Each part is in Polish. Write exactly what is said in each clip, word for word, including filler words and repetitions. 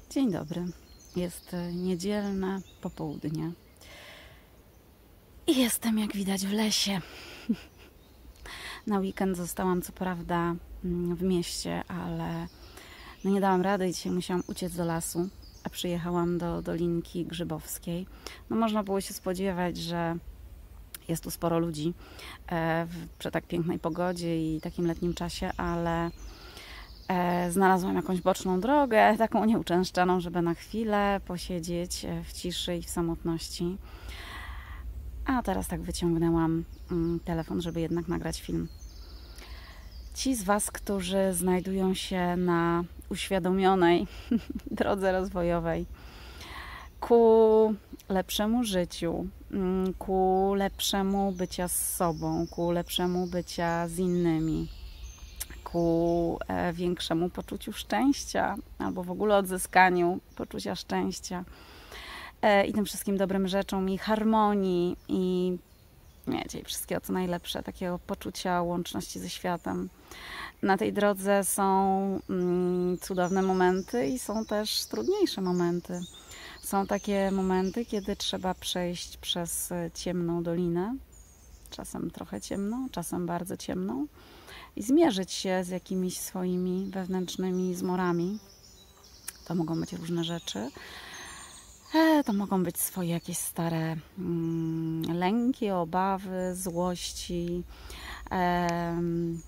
Dzień dobry. Jest niedzielne popołudnie i jestem, jak widać, w lesie. Na weekend zostałam co prawda w mieście, ale no nie dałam rady i dzisiaj musiałam uciec do lasu, a przyjechałam do Dolinki Grzybowskiej. No można było się spodziewać, że jest tu sporo ludzi w, przy tak pięknej pogodzie i takim letnim czasie, ale e, znalazłam jakąś boczną drogę, taką nieuczęszczaną, żeby na chwilę posiedzieć w ciszy i w samotności. A teraz tak wyciągnęłam mm, telefon, żeby jednak nagrać film. Ci z Was, którzy znajdują się na uświadomionej drodze rozwojowej ku lepszemu życiu, ku lepszemu bycia z sobą, ku lepszemu bycia z innymi, ku większemu poczuciu szczęścia albo w ogóle odzyskaniu poczucia szczęścia i tym wszystkim dobrym rzeczom i harmonii i wiecie, wszystkiego co najlepsze, takiego poczucia łączności ze światem. Na tej drodze są mm, cudowne momenty i są też trudniejsze momenty. Są takie momenty, kiedy trzeba przejść przez ciemną dolinę, czasem trochę ciemną, czasem bardzo ciemną i zmierzyć się z jakimiś swoimi wewnętrznymi zmorami. To mogą być różne rzeczy. To mogą być swoje jakieś stare mm, lęki, obawy, złości, em,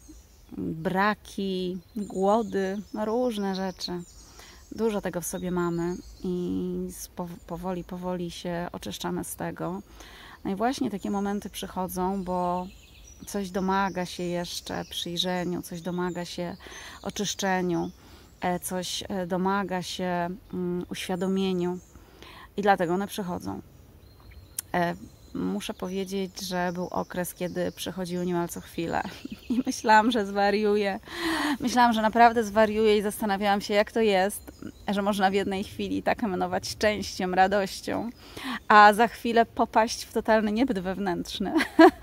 braki, głody, różne rzeczy. Dużo tego w sobie mamy i powoli, powoli się oczyszczamy z tego. No i właśnie takie momenty przychodzą, bo coś domaga się jeszcze przyjrzeniu, coś domaga się oczyszczeniu, coś domaga się uświadomieniu i dlatego one przychodzą. Muszę powiedzieć, że był okres, kiedy przychodziły niemal co chwilę i myślałam, że zwariuję. Myślałam, że naprawdę zwariuję i zastanawiałam się, jak to jest, że można w jednej chwili tak emanować szczęściem, radością, a za chwilę popaść w totalny niebyt wewnętrzny.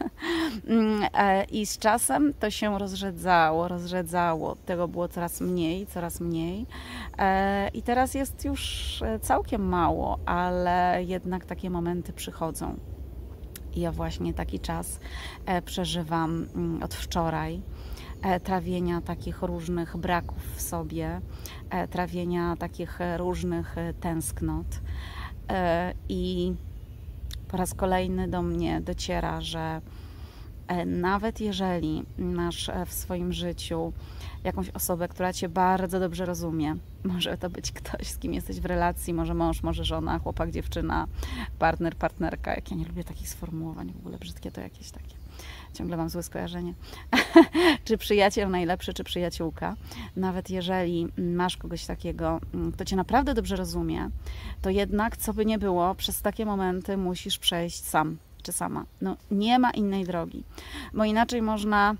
I z czasem to się rozrzedzało, rozrzedzało. Tego było coraz mniej, coraz mniej. I teraz jest już całkiem mało, ale jednak takie momenty przychodzą. I ja właśnie taki czas przeżywam od wczoraj. Trawienia takich różnych braków w sobie, trawienia takich różnych tęsknot. I po raz kolejny do mnie dociera, że nawet jeżeli masz w swoim życiu jakąś osobę, która Cię bardzo dobrze rozumie, może to być ktoś, z kim jesteś w relacji, może mąż, może żona, chłopak, dziewczyna, partner, partnerka, jak ja nie lubię takich sformułowań, w ogóle brzydkie to jakieś takie. Ciągle mam złe skojarzenie. Czy przyjaciel najlepszy, czy przyjaciółka. Nawet jeżeli masz kogoś takiego, kto Cię naprawdę dobrze rozumie, to jednak, co by nie było, przez takie momenty musisz przejść sam, czy sama. No, nie ma innej drogi, bo inaczej można...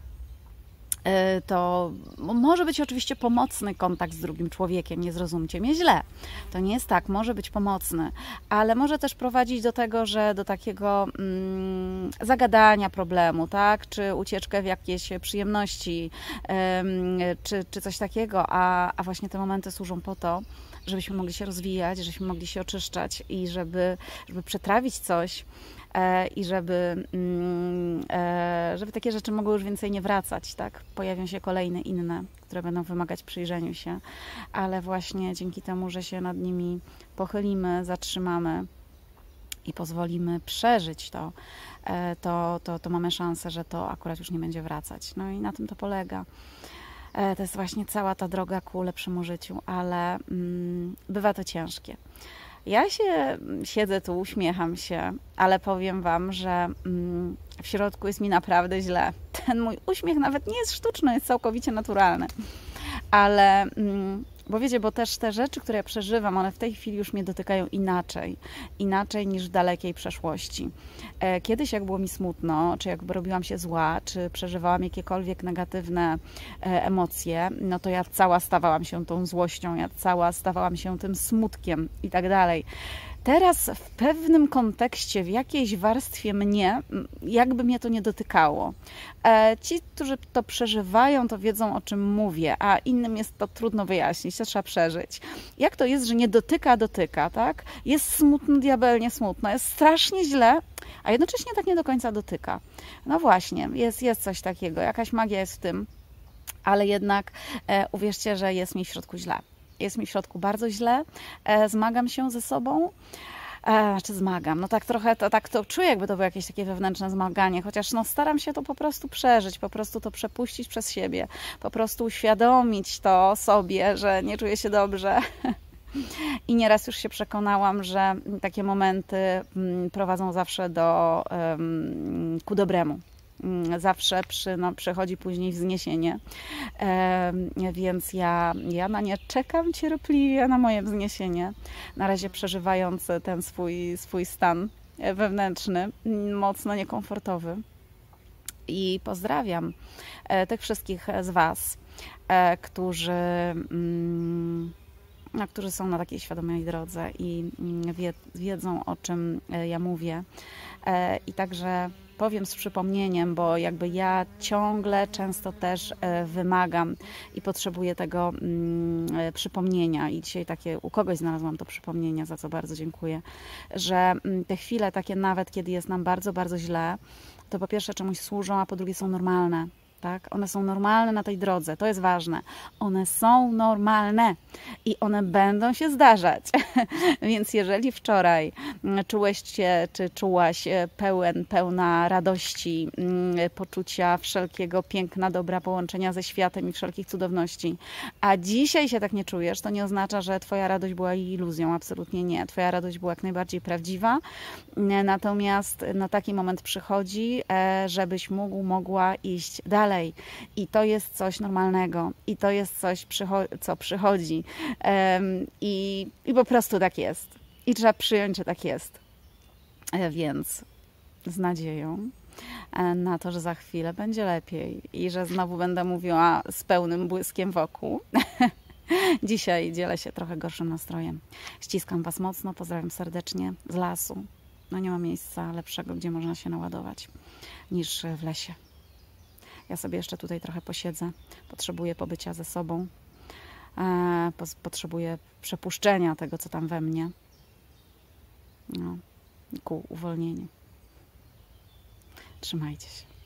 To może być oczywiście pomocny kontakt z drugim człowiekiem, nie zrozumcie mnie źle. To nie jest tak, może być pomocny, ale może też prowadzić do tego, że do takiego mm, zagadania problemu, tak? Czy ucieczkę w jakieś przyjemności, ym, czy, czy coś takiego, a, a właśnie te momenty służą po to, żebyśmy mogli się rozwijać, żebyśmy mogli się oczyszczać i żeby, żeby przetrawić coś, i żeby, żeby takie rzeczy mogły już więcej nie wracać, tak? Pojawią się kolejne inne, które będą wymagać przyjrzeniu się, ale właśnie dzięki temu, że się nad nimi pochylimy, zatrzymamy i pozwolimy przeżyć to, to, to, to mamy szansę, że to akurat już nie będzie wracać. No i na tym to polega. To jest właśnie cała ta droga ku lepszemu życiu, ale mm, bywa to ciężkie. Ja się siedzę tu, uśmiecham się, ale powiem Wam, że mm, w środku jest mi naprawdę źle. Ten mój uśmiech nawet nie jest sztuczny, jest całkowicie naturalny. Ale, mm, bo wiecie, bo też te rzeczy, które ja przeżywam, one w tej chwili już mnie dotykają inaczej. Inaczej niż w dalekiej przeszłości. E, kiedyś jak było mi smutno, czy jak robiłam się zła, czy przeżywałam jakiekolwiek negatywne e, emocje, no to ja cała stawałam się tą złością, ja cała stawałam się tym smutkiem i tak dalej. teraz w pewnym kontekście, w jakiejś warstwie mnie, jakby mnie to nie dotykało. Ci, którzy to przeżywają, to wiedzą, o czym mówię, a innym jest to trudno wyjaśnić, to trzeba przeżyć. Jak to jest, że nie dotyka, dotyka, tak? Jest smutno, diabelnie smutno, jest strasznie źle, a jednocześnie tak nie do końca dotyka. No właśnie, jest, jest coś takiego, jakaś magia jest w tym, ale jednak e, uwierzcie, że jest mi w środku źle. Jest mi w środku bardzo źle, e, zmagam się ze sobą, e, czy zmagam, no tak trochę to, tak to czuję, jakby to było jakieś takie wewnętrzne zmaganie, chociaż no staram się to po prostu przeżyć, po prostu to przepuścić przez siebie, po prostu uświadomić to sobie, że nie czuję się dobrze. I nieraz już się przekonałam, że takie momenty prowadzą zawsze do, ku dobremu. Zawsze przy, no, przychodzi później wzniesienie, e, więc ja, ja na nie czekam cierpliwie, na moje wzniesienie, na razie przeżywając ten swój, swój stan wewnętrzny, mocno niekomfortowy. I pozdrawiam e, tych wszystkich z Was, e, którzy, mm, no, którzy są na takiej świadomej drodze i wie, wiedzą, o czym ja mówię. E, I także powiem z przypomnieniem, bo jakby ja ciągle często też wymagam i potrzebuję tego mm, przypomnienia i dzisiaj takie u kogoś znalazłam to przypomnienie, za co bardzo dziękuję, że te chwile takie nawet, kiedy jest nam bardzo, bardzo źle, to po pierwsze czemuś służą, a po drugie są normalne. Tak? One są normalne na tej drodze, to jest ważne. One są normalne i one będą się zdarzać. Więc jeżeli wczoraj czułeś się, czy czułaś pełen, pełna radości, poczucia wszelkiego piękna, dobra, połączenia ze światem i wszelkich cudowności, a dzisiaj się tak nie czujesz, to nie oznacza, że Twoja radość była iluzją, absolutnie nie. Twoja radość była jak najbardziej prawdziwa, natomiast no, taki moment przychodzi, żebyś mógł, mogła iść dalej. I to jest coś normalnego. I to jest coś, co przychodzi. I, i po prostu tak jest. I trzeba przyjąć, że tak jest. Więc z nadzieją na to, że za chwilę będzie lepiej i że znowu będę mówiła z pełnym błyskiem wokół. Dzisiaj dzielę się trochę gorszym nastrojem. Ściskam Was mocno, pozdrawiam serdecznie z lasu. No nie ma miejsca lepszego, gdzie można się naładować, niż w lesie. Ja sobie jeszcze tutaj trochę posiedzę. Potrzebuję pobycia ze sobą. Potrzebuję przepuszczenia tego, co tam we mnie. No, ku uwolnieniu. Trzymajcie się.